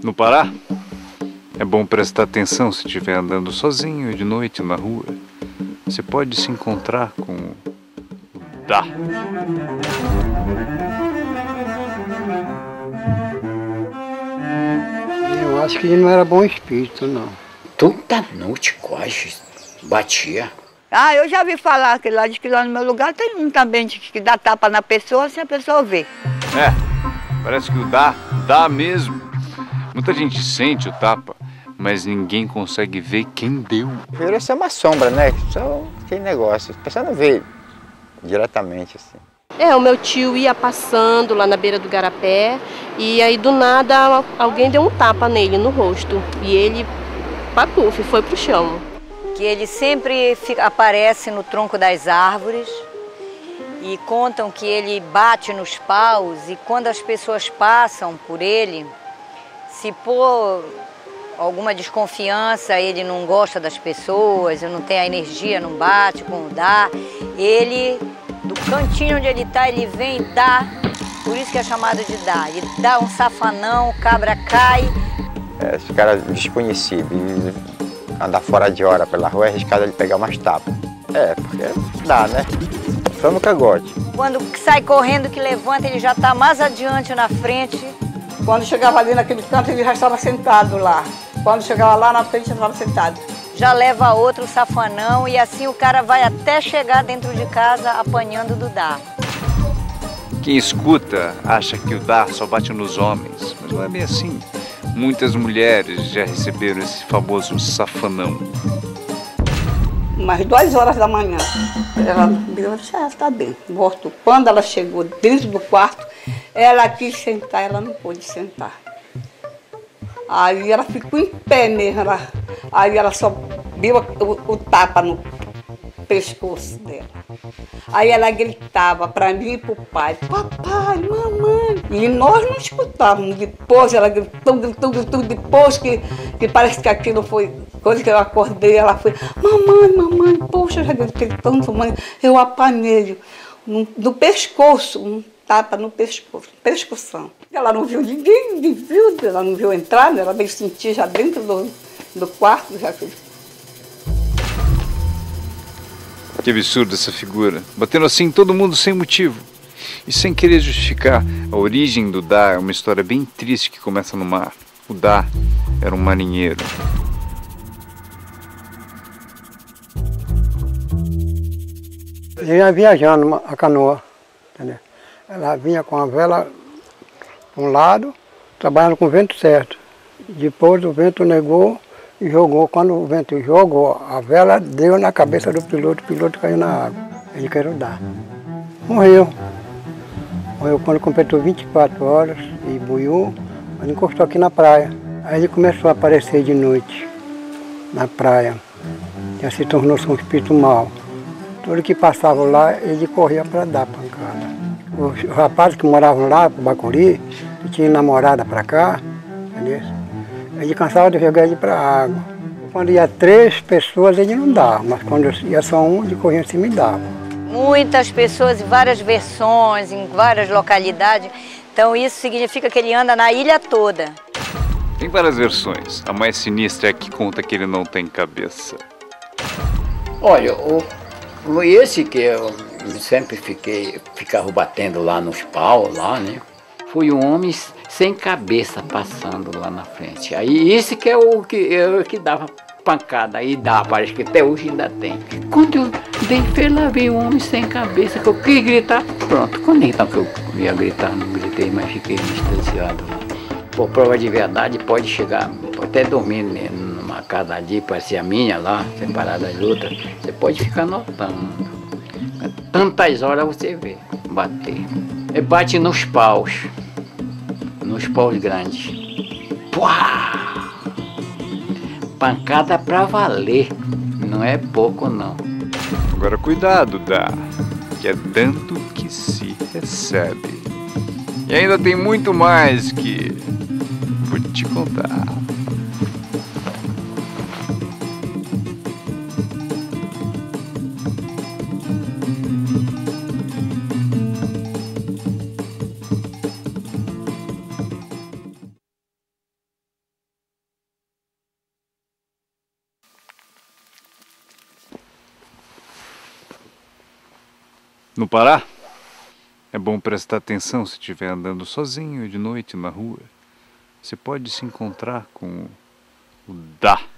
No Pará, é bom prestar atenção se estiver andando sozinho de noite na rua. Você pode se encontrar com o Dá. Eu acho que ele não era bom espírito, não. Toda noite quase batia. Ah, eu já vi falar que lá, diz que lá no meu lugar tem um também que dá tapa na pessoa se a pessoa vê. Parece que o dá mesmo. Muita gente sente o tapa, mas ninguém consegue ver quem deu. Virou ser uma sombra, né? Só aquele negócio. A pessoa não vê diretamente assim. O meu tio ia passando lá na beira do garapé e aí do nada alguém deu um tapa nele no rosto e ele, papuf, foi pro chão. Que ele sempre aparece no tronco das árvores e contam que ele bate nos paus e quando as pessoas passam por ele, se por alguma desconfiança, ele não gosta das pessoas, não tem a energia, não bate com o Dá, ele, do cantinho onde ele está, ele vem e dá, por isso que é chamado de Dá. Ele dá um safanão, o cabra cai. Esse cara desconhecido, andar fora de hora pela rua, é arriscado ele pegar umas tapas. Porque dá, né? Só no cangote. Quando sai correndo, que levanta, ele já está mais adiante na frente. Quando chegava ali naquele canto, ele já estava sentado lá. Quando chegava lá na frente, já estava sentado. Já leva outro safanão e assim o cara vai até chegar dentro de casa apanhando do Dá. Quem escuta acha que o Dá só bate nos homens, mas não é bem assim. Muitas mulheres já receberam esse famoso safanão. Umas 2 horas da manhã, ela está bem, morto. Quando ela chegou dentro do quarto, ela quis sentar, ela não pôde sentar. Aí ela ficou em pé mesmo, aí ela só deu o tapa no pescoço dela. Aí ela gritava para mim e para o pai, papai, mamãe. E nós não escutávamos. Depois ela gritou, depois que parece que aquilo foi coisa que eu acordei, ela foi, mamãe, poxa, eu já gritei tanto, mãe, eu apanhei no pescoço, um tapa no pescoço, pescoção. Ela não viu ninguém, ela não viu entrar, ela veio sentir já dentro do quarto, já fez. Que absurdo essa figura, batendo assim todo mundo sem motivo. E sem querer justificar, a origem do Dá é uma história bem triste que começa no mar. O Dá era um marinheiro. Ele ia viajando a canoa, entendeu? Ela vinha com a vela para um lado, trabalhando com o vento certo. Depois o vento negou e jogou. Quando o vento jogou, a vela deu na cabeça do piloto, o piloto caiu na água. Ele queria dar. Morreu. Morreu quando completou 24 horas e boiou, mas encostou aqui na praia. Aí ele começou a aparecer de noite, na praia. Já se tornou-se um espírito mau. Todo que passava lá, ele corria para dar pancada. Os rapazes que moravam lá, pro Bacuri, que tinham namorada para cá, entendeu? Ele cansava de jogar ele para a água. Quando ia 3 pessoas, ele não dava, mas quando ia só um, ele corria em cima e dava. Muitas pessoas, em várias versões, em várias localidades. Então isso significa que ele anda na ilha toda. Tem várias versões. A mais sinistra é a que conta que ele não tem cabeça. Olha, esse que eu sempre ficava batendo lá nos paus, lá, né? Foi um homem sem cabeça passando lá na frente. Aí esse que é o que dava pancada, aí dá, parece que até hoje ainda tem. Quando eu dei fé, lá veio um homem sem cabeça, que eu quis gritar, pronto. Quando então que eu ia gritar, não gritei, mas fiquei distanciado lá. Por prova de verdade, pode chegar, pode até dormir numa casa ali, parece a minha lá, separada das outras, você pode ficar notando. Tantas horas você vê bater. E bate nos paus grandes. Puá! Pancada pra valer, não é pouco não. Agora cuidado, Dá, que é dando que se recebe. E ainda tem muito mais que vou te contar. No Pará, é bom prestar atenção se estiver andando sozinho de noite na rua. Você pode se encontrar com o Dá.